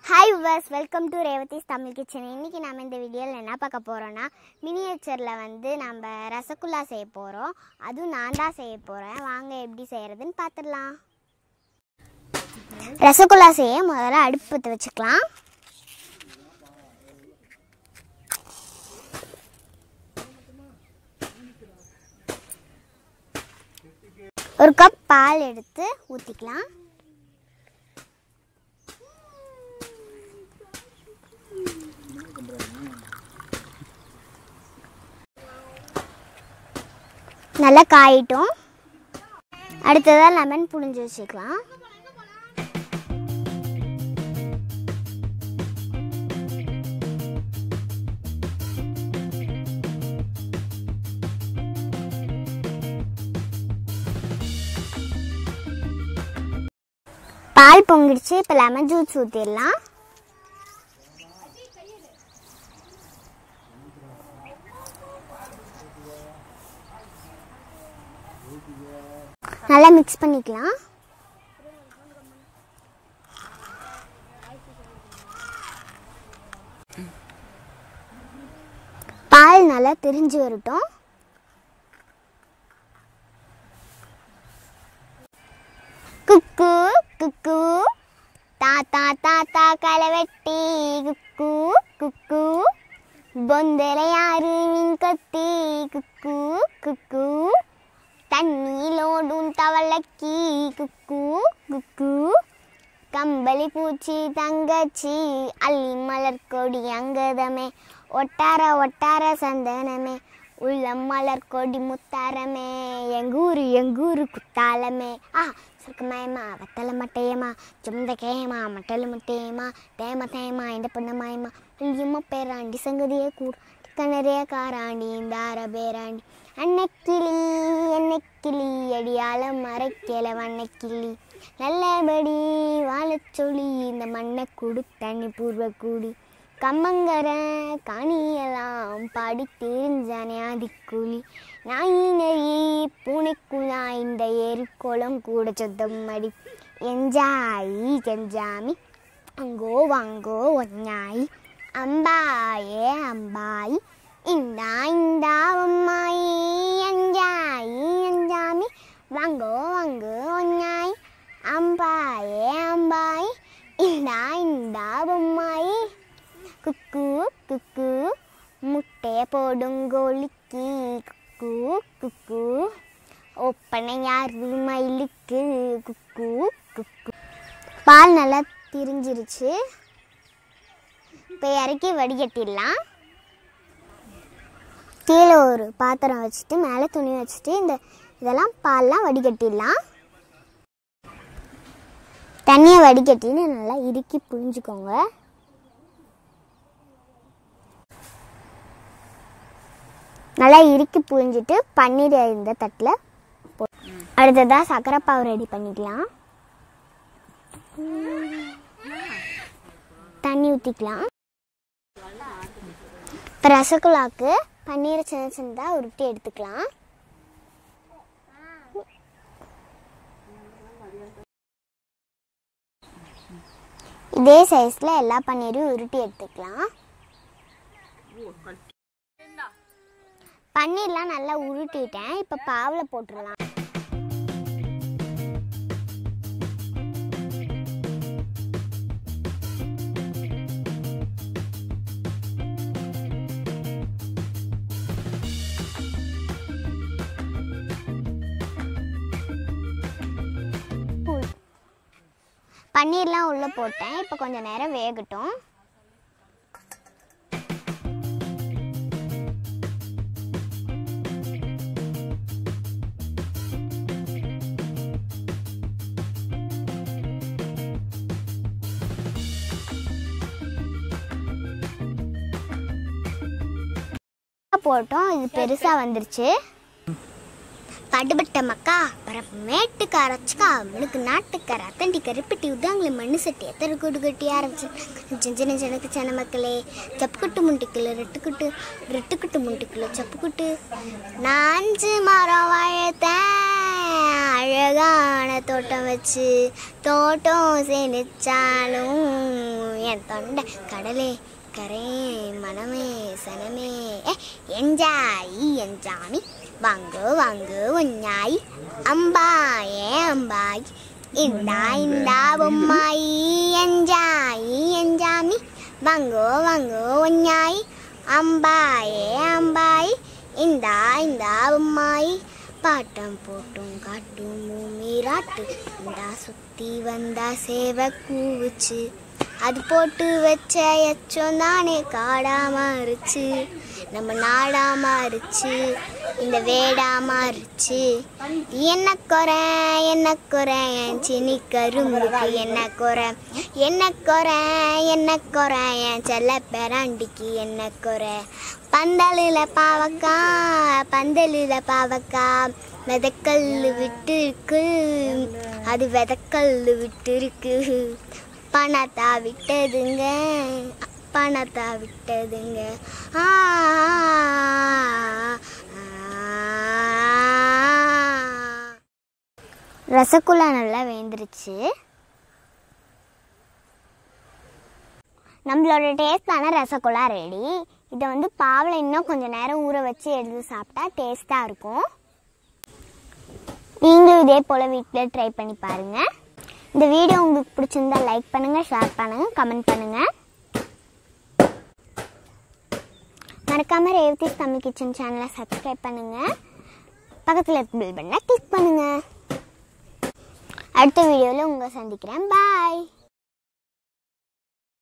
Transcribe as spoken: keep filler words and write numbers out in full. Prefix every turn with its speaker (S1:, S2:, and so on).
S1: Hi viewers, welcome to Revati's Tamil Kitchen. இன்னைக்கு நாம இந்த வீடியோல என்ன பார்க்க போறோம்னா மினியேச்சர்ல வந்து நம்ம ரசகுல்லா செய்ய போறோம். அது நான் தான் செய்ய போறேன். வாங்க எப்படி செய்யறதுன்னு பாத்துறலாம். ரசகுல்லா செய்ய முதல்ல அடுப்பு பத்த வச்சுக்கலாம். ஒரு கப் பால் எடுத்து ஊத்திக்கலாம். நல்லா காயிட்டோம். அடுத்ததா லெமன் புழிஞ்சு வச்சுக்கலாம். பால் பொங்கிடுச்சு. இப்போ லெமன் ஜூஸ் ஊற்றிடலாம். நல்லா மிக்ஸ் பண்ணிக்கலாம். பால் நல்லா திரிஞ்சு வரட்டும். குக்கு குக்கு தாத்தா தாத்தா களைவெட்டி குக்கு குக்கு பொந்தல யாரு மீன் கத்தி குக்கு குக்கு தண்ணியிலோடும் தவளைக்கி குக்கு குக்கு கம்பளி பூச்சி தங்கச்சி அள்ளி மலர் கொடி அங்கதமே ஒட்டார ஒட்டார சந்தனமே உள்ளம் மலர் கொடி முத்தாரமே எங்கூரு எங்கூரு குத்தாலமே ஆ சுருக்கமாயமா வத்தல மட்டையம்மா சுமந்தக்கையம்மா மட்டல முட்டையம்மா தேம தேமா இந்த பொண்ணமாயம்மா புள்ளியம்மா பேராண்டி சங்கதியே கூட கணரைய காராண்டி இந்த அற பேராண்டி அன்னைக்கிளி என்னைக்கிளி அடியால மறைக்கல வண்ணக்கிளி நல்லபடி வாழச் சொல்லி இந்த மண்ணை குடு தண்ணி பூர்வ கூடி கம்மங்கர காணியெல்லாம் பாடி தெரிஞ்சானே ஆதிக்குழி நாயினரி பூனைக்குழா இந்த எரிக்கோளம் கூட சொத்தம் மடி எஞ்சாயி எஞ்சாமி அங்கோ வாங்கோ ஒஞ்ஞாயி அம்பாயே அம்பாயி இந்தா இந்தா அம்மாயி எஞ்சாயி எஞ்சாமி வாங்கோ வாங்கோ ஒஞ்ஞாயி அம்பாயே அம்பாயி இந்தா இந்தா அம்மாயி குக்கு குக்கு முட்டைய போடுங்கோழிக்கு குக்கு குக்கு ஒப்பனை யாரு மயிலுக்கு குக்கு குக்கு. பால் நல்லா திரிஞ்சிருச்சு. இப்போ இறக்கி வடிகட்டிடலாம். கீழே ஒரு பாத்திரம் வச்சுட்டு மேலே துணி வச்சுட்டு இந்த இதெல்லாம் பால்லாம் வடிகட்டிடலாம். தண்ணியை வடிகட்டின்னு நல்லா இறுக்கி புழிஞ்சுக்கோங்க. நல்லா இறுக்கி புழிஞ்சிட்டு பன்னீர் இந்த தட்டில் போ. அடுத்ததாக சர்க்கரை பாவு ரெடி பண்ணிக்கலாம். தண்ணி ஊற்றிக்கலாம். இப்போ ரசகுல்லாவுக்கு பன்னீரை சின்ன சின்னதாக உருட்டி எடுத்துக்கலாம். இதே சைஸில் எல்லா பன்னீரையும் உருட்டி எடுத்துக்கலாம். பன்னீர்லாம் நல்லா உருட்டிட்டேன். இப்போ பாவில் போட்டுடலாம். பன்னீர்லாம் உள்ளே போட்டேன். இப்போ கொஞ்சம் நேரம் வேகட்டும். போட்டோம். இது பெருசாக வந்துருச்சு. படுபட்ட மக்கா பரமேட்டுக்கு அரைச்சிக்கா அவளுக்கு நாட்டுக்கார அத்தண்டி கருப்பட்டி உதாங்களே மண்ணு சட்டி எத்தனை கூடு கட்டி ஆரம்பிச்சு சின்ன சின்னக்கு சின்ன மக்களே சப்புக்குட்டு முண்டிக்குள்ள ரெட்டுக்குட்டு ரெட்டுக்குட்டு முண்டிக்குள்ள சப்புக்குட்டு நாஞ்சு மரம் வாழத்தேன் அழகான தோட்டம் வச்சு தோட்டம் சேனிச்சாலும் என் தொண்டை கடலே கரே மனமே சனமே என்ஜாயி என்ஜாமி வாங்கு வாங்கு உஞ்ஞாயி அம்பாயே அம்பாய் இந்தா இந்தா பொம்மாயி என்ஜாயி என்ஜாமி வாங்கு வாங்கு உஞ்ஞாயி அம்பாயே அம்பாய் இந்தா இந்தா பொம்மாயி பாட்டம் போட்டும் காட்டும் மீராட்டு இந்தா சுத்தி வந்தா சேவை கூவுச்சு அது போட்டு வச்ச எச்சம் தானே காடா மாறுச்சு நம்ம நாடா மாறுச்சு இந்த வேடா மாறுச்சு என்ன குறை என்ன குறை என் சினி கரும்புக்கு என்ன குறை என்ன குறை என்ன குறை என் செல்ல பெராண்டிக்கு என்ன குறை பந்தலில் பாவக்கா பந்தலில் பாவக்கா விதக்கல் விட்டு இருக்கு அது விதக்கல் விட்டு இருக்கு பணத்தா விட்டதுங்க பணத்தா விட்டதுங்க ஆ ரசகுல்லா நல்லா வேந்துருச்சு. நம்மளோட டேஸ்டான ரசகுல்லா ரெடி. இதை வந்து பாவில் இன்னும் கொஞ்சம் நேரம் ஊற வச்சு எடுத்து சாப்பிட்டா டேஸ்ட்டாக இருக்கும். நீங்களும் இதே போல் வீட்டில் ட்ரை பண்ணி பாருங்கள். இந்த வீடியோ உங்களுக்கு பிடிச்சிருந்தா லைக் பண்ணுங்கள், ஷேர் பண்ணுங்கள், கமெண்ட் பண்ணுங்கள். மறக்காமல் ரேவதிஸ் தமிழ் கிச்சன் சேனலை சப்ஸ்கிரைப் பண்ணுங்கள். பக்கத்தில் இருக்க பெல் பட்டனை கிளிக் பண்ணுங்கள். அடுத்த வீடியோவில் உங்களை சந்திக்கிறேன். பாய்.